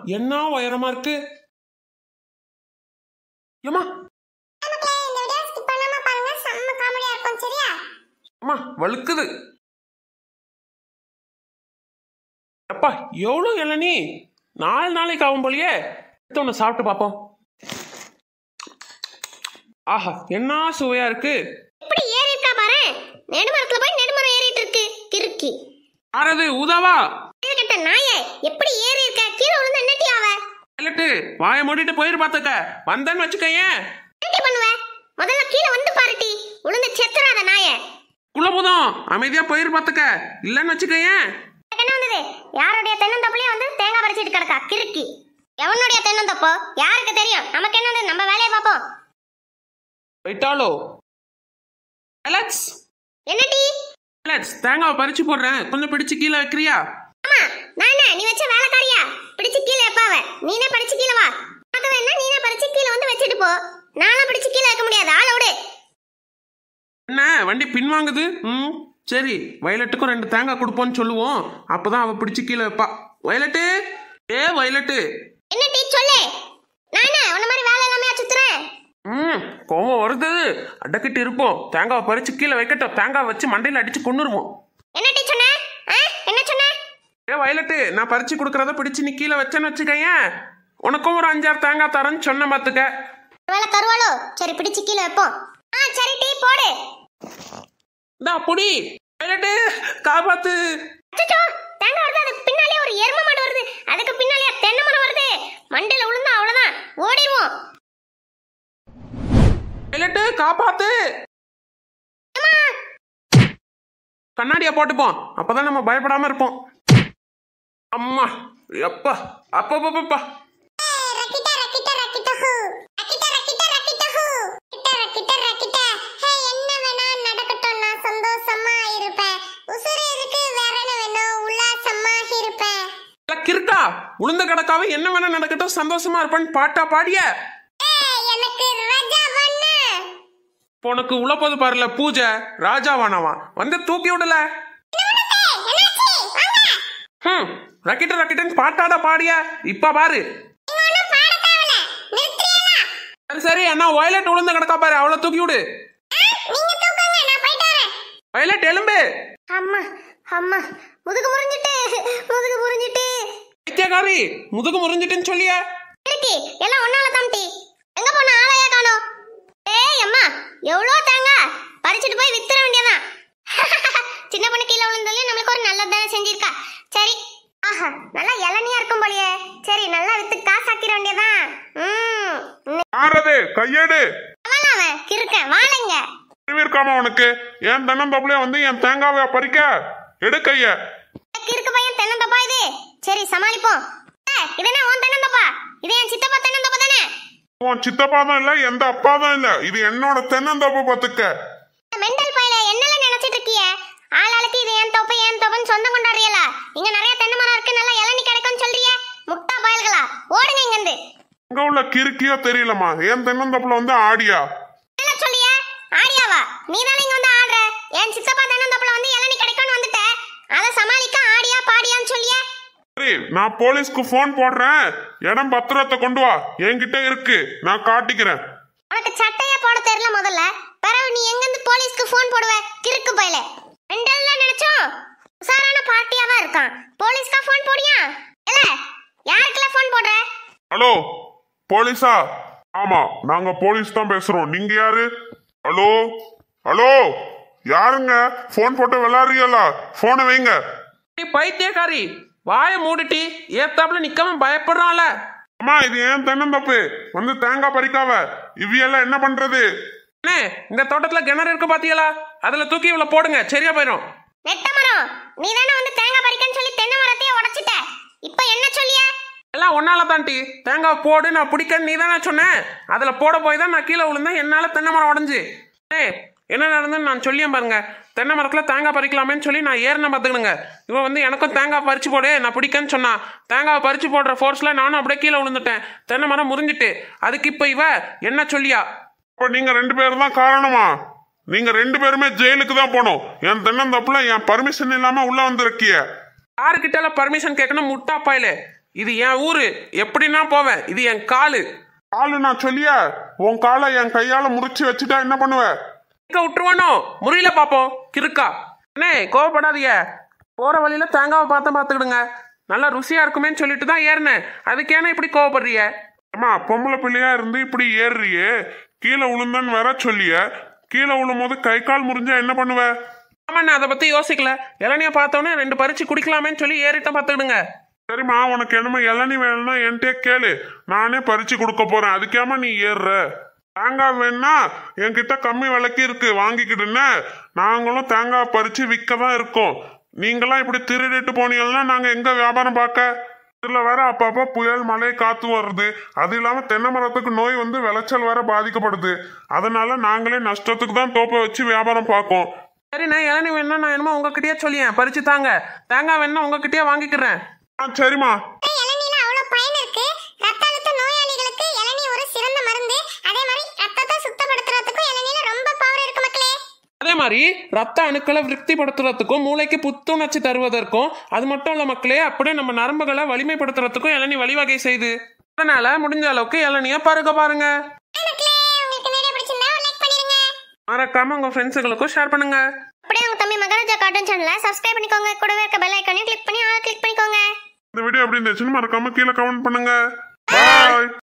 என்ன உயரமா இருக்கு. ஏமா அம்மா வழுக்குது. அப்பா எவ்வளவு இளநீ, 4 நாளைக்கு ஆகும் போலியே. ஒன்று சாப்பிட்டு பார்ப்போம். ஆஹா என்ன சுவையா இருக்கு. இப்படி ஏறி இருக்கா பாரு. நெடுமரத்துல போய் நெடுமரம் ஏறிட்டு இருக்கு கிறுக்கி. ஆறது ஊதாவா கேட்ட நாயே, எப்படி ஏறி இருக்க? கீழே விழுந்து என்னட்டி ஆவ? இல்லட்டு வாயை மூடிட்டு போயிரு பாத்துக்க. வந்தேன்னு வச்சுக்கயே என்னட்டி பண்ணுவ? முதல்ல கீழே வந்து பாருட்டி. விழுந்து செத்துறாத நாயே. உள்ள போதும் அமைதியா போயிரு பாத்துக்க. இல்லன்னு வச்சுக்கயே. என்ன வந்தது? யாருடைய தென்னந்தோப்புலயே வந்து தேங்காய் பறிச்சிட்டு கிடக்கா கிறுக்கி. எவனுடைய தென்னந்தோப்போ யாருக்கு தெரியும்? நமக்கு என்ன வந்து நம்ம வேலையை பார்ப்போம். போயிட்டாலோ அலெக்ஸ். என்னடி அலெக்ஸ் தேங்காவை பறிச்சு போடுறேன், கொஞ்சம் பிடிச்சு கீழே வைக்கிறியா? ஆமா நானே. நீ வச்ச வேலைக்காரியா? பிடிச்சு கீழே வைப்பாவ. நீனே படிச்சு கீழே வா. அது வேணா நீனே பறிச்சு கீழே வந்து வச்சுட்டு போ. நானும் பிடிச்சு கீழே வைக்க முடியாது. ஆள விடு. என்ன வண்டி பின்வாங்குது? சரி வயலட்டுக்கும் 2 தேங்காய் கொடுப்போன்னு சொல்லுவோம். அப்பதான் அவ பிடிச்சு கீழே வைப்பா. Violet violet. என்ன டீ சொல்லு. நானே உன்ன மாதிரி வேலை எல்லாமே சுத்துறேன். கோவம் வருது. அடக்கிட்டு இருப்போம். தேங்காவை பறிச்சு கீழே வைக்கட்டும். தேங்காய் வச்சு மண்டையில அடிச்சு கொன்னுருவோம். என்ன டீ சொன்ன? என்ன சொன்ன? வயலட்டு நான் பறிச்சு கொடுக்கறத பிடிச்சு நீ கீழே வச்சேன்னு வச்சுக்கேன், உனக்கும் ஒரு 5-6 தேங்காய் தரேன்னு சொன்ன பாத்துக்க. வேலை தருவாளோ? சரி பிடிச்சு கீழே வைப்போம். சரி டீ போடு. புடி வயலட்டு காப்பாத்து. தேங்காய் வருது. அதுக்கு பின்னாலே ஒரு எரும மாடு வருது. அதுக்கு பின்னாலே தென்னை மரம் வருது. மண்டையில விழுந்தா அவ்வளவுதான், ஓடிடுவோம். வயலட்டு காப்பாத்து. கண்ணாடியா போட்டுப்போம், அப்பதான் நம்ம பயப்படாம இருப்போம். அம்மா எப்பா அப்பா கிறுக்கா. உளுந்த கடக்காவே என்ன வேணா நடக்கட்டும் சந்தோஷமா இருப்பேன்னு பாட்டா பாடிய. உனக்கு உள்ள போது பாருல பூஜை ராஜாவானவா வந்து தூக்கி விடல. ரக்கிட்ட பாட்டாடா பாடிய. இப்ப பாரு. சரி அண்ணா வயலட் உளுந்த கிடக்கா பாரு, அவளை தூக்கி விடு. வயலட் எலும்பு. அம்மா அம்மா முதுகு முறிஞ்சிட்டு. வைத்தியக்காரி முதுகு முறிஞ்சிட்டுன்னு சொல்லிய. எல்லாம் ஒன்னால தான்டி. எங்க போன ஆளையா காணோம். ஏய் அம்மா எவ்வளோ தேங்காய் பறிச்சுட்டு போய் வித்துற வேண்டியதான். சின்ன பொண்ணு கீழே விழுந்தாலே நம்மளுக்கு ஒரு நல்லதானே செஞ்சிருக்கா. சரி ஆஹா நல்லா இளநியா இருக்கும் போலியே. சரி நல்லா வித்து காசாக்கிற வேண்டியதான். கையேடு கிறுக்கன் வாழைங்க இருக்காம உனக்கு. என் தென்னந்தோப்புல வந்து என் தேங்காவை பறிக்க எடு கைய. கிறுக்கு பையன் தென்னந்தோப்பா இது. சரி சமாளிப்போம். இதென்ன உன் தென்னந்தோப்பா? இது என் சித்தப்பா தென்னந்தோப்பா தானே? உன் சித்தப்பா தான் இல்ல, எந்த அப்பா தான் இல்ல, இது என்னோட தென்னந்தோப்பு பாத்துக்க. மெண்டல் பையல என்னல நினைச்சிட்டு இருக்கிய? ஆளாளுக்கு இது என் தோப்புன்னு சொந்தம் கொண்டாடுறீங்களா? இங்க நிறைய தென்னை மரம் இருக்கு, நல்லா இளநீ கிடைக்கும்னு சொல்றிய. முட்டா பயல்களா, ஓடுங்க இங்க இருந்து. அங்க உள்ள கிறுக்கியோ தெரியலமா, என் தென்னந்தோப்புல வந்து ஆடியா. என்ன சொல்லிய? ஆடியாவா? நீ தானே இங்க வந்து ஆடுற. என் சித்தப்பா தென்னந்தோப்புல வந்து இளநீ கிடைக்கும்னு வந்துட்ட. அத சமாளிக்க ஆடியா பாடியான்னு சொல்லிய. சரி நான் போலீஸ்க்கு போன் போடுறேன். இடம் பத்திரத்தை கொண்டு வா, என்கிட்ட இருக்கு, நான் காட்டிக்கிறேன். உனக்கு சட்டையா போட தெரியல முதல்ல. பிறகு நீ எங்க இருந்து போலீஸ்க்கு போன் போடுவ? கிறுக்கு பையல. ரெண்டெல்லாம் நினைச்சோம் உசாரான பார்ட்டியாவா இருக்கான். போலீஸ்க்கா போன் போடியா? இல்ல யாருக்குல போன் போடுற? ஹலோ போலீஸா? ஆமா நாங்க போலீஸ் தான் பேசுறோம். நீங்க யாரு? ஹலோ ஹலோ யாருங்க? போன் போட்டு விளையாடுறீங்களா? போனை வைங்க. பைத்தியக்காரி வாய மூடிட்டி. ஏத்தாப்புல நிக்காம பயப்படுறான்ல. அம்மா இது ஏன் தென்னந்தோப்பு, வந்து தேங்காய் பறிக்காவ. இவ்வியெல்லாம் என்ன பண்றது? இந்த தோட்டத்துல கிணறு இருக்கு பாத்தீங்களா, அதுல தூக்கி இவ்வளவு போடுங்க, சரியா போயிடும். நெட்ட மரம் நீ தானே வந்து தேங்காய் பறிக்கன்னு சொல்லி தென்னை மரத்தையே உடைச்சிட்ட. இப்ப என்ன சொல்லிய? எல்லாம் ஒன்னால தான்டி. தேங்காய் போடு நான் பிடிக்கன்னு நீ தானே சொன்ன. அதுல போட போய் தான் நான் கீழே விழுந்தேன். என்னால தென்னை மரம் உடஞ்சு. என்ன நடந்ததுன்னு நான் சொல்லியே பாருங்க. தென்னை மரத்துல தேங்காய் பறிக்கலாமேன்னு சொல்லி நான் ஏறின பாத்துக்கணுங்க. இவன் வந்து எனக்கும் தேங்காய் பறிச்சு போடு நான் பிடிக்கன்னு சொன்னா. தேங்காய் பறிச்சு போடுற ஃபோர்ஸ்ல நானும் அப்படியே கீழே விழுந்துட்டேன். தென்னை மரம் முறிஞ்சிட்டு. அதுக்கு இப்ப இவ என்ன சொல்லியா? இப்போ நீங்க 2 பேரும் தான் காரணமா? நீங்க 2 பேருமே ஜெயிலுக்கு தான் போனோம். என் தென்னந்தோப்புல என் பர்மிஷன் இல்லாம உள்ள வந்திருக்கிய. யாருக்கிட்ட பர்மிஷன் கேட்கணும் முட்டா பாயிலே? இது என் ஊரு, எப்படின்னா போவேன். இது என் காலு. காலு நான் சொல்லியா? உன் காலை என் கையால முறிச்சு வச்சுட்டா என்ன பண்ணுவ? விட்டுருவானோ? முறியில பாப்போம் கிறுக்கா. அண்ணே கோவப்படாதீங்க. போற வழியில தேங்காவை பாத்துக்கிடுங்க. நல்லா ருசியா இருக்குமேன்னு சொல்லிட்டு தான் ஏறினேன். அதுக்கேன இப்படி கோவப்படுறிய? அம்மா பொம்பளை பிள்ளையா இருந்து இப்படி ஏறுறியே, கீழே விழுந்தான்னு வேற சொல்லிய. கீழே விழும் போது கை கால் முறிஞ்சா என்ன பண்ணுவ? ஆமாண்ணே, அதை பத்தி யோசிக்கல. இளநிய பார்த்தோன்னே 2 பறிச்சு குடிக்கலாமேன்னு சொல்லி ஏறிட்டம் பாத்துக்கிடுங்க. சரிம்மா, உனக்கு என்னமோ இளநீ வேணும்னா என்கிட்டே கேளு, நானே பறிச்சு கொடுக்க போறேன். அதுக்கேமா நீ ஏறுற? தேங்காய் வேணா என்கிட்ட கம்மி விலைக்கு இருக்கு, வாங்கிக்கிட்டுன்னு. நாங்களும் தேங்காய் பறிச்சு விற்க தான் இருக்கோம். நீங்களாம் இப்படி திருடிட்டு போனீங்கன்னா நாங்க எங்க வியாபாரம் பார்க்க? இதுல வேற அப்பப்ப புயல் மழை காத்து வருது. அது இல்லாம தென்னை மரத்துக்கு நோய் வந்து விளைச்சல் வேற பாதிக்கப்படுது. அதனால நாங்களே நஷ்டத்துக்கு தான் தோப்பை வச்சு வியாபாரம் பார்க்கோம். சரி, நான் இளநீ வேணும்னா நான் என்னமோ உங்ககிட்டயே சொல்லியேன், பறிச்சு தாங்க. தேங்காய் வேணும்னா உங்ககிட்டயே வாங்கிக்கிறேன். சரிம்மா. இளநீல அவ்வளவு பயன் இருக்கு. ரத்த அழுத்த நோயாளிகளுக்கு இளநீ ஒரு சிறந்த மருந்து. அதே மாதிரி ரத்தத்தை சுத்தப்படுத்துறதுக்கும் இளநீல ரொம்ப பவர் இருக்கு மக்களே. அதே மாதிரி ரத்த அணுக்களை விருத்திப்படுத்துறதுக்கும் மூளைக்கு புத்துணர்ச்சி தருவதற்கும், அது மட்டும் இல்ல மக்களே, அப்படியே நம்ம நரம்புகளை வலிமைப்படுத்துறதுக்கும் இளநீ வழிவகை செய்யுது. அதனால முடிஞ்ச அளவுக்கு இளநிய பருக பாருங்க. மறக்காம உங்க ஃப்ரெண்ட்ஸுகளுக்கும் ஷேர் பண்ணுங்க. அப்படியே உங்க தம்பி மகாராஜா கார்ட்டூன் சேனலை சப்ஸ்கிரைப் பண்ணிக்கோங்க. கூடவே இருக்க பெல் ஐகானையும் கிளிக் பண்ணி ஆல் கிளிக் பண்ணிக்கோங்க. இந்த வீடியோ எப்படி இருந்துச்சுன்னு மறக்காம கீழே கமெண்ட் பண்ணுங்க. பாய்.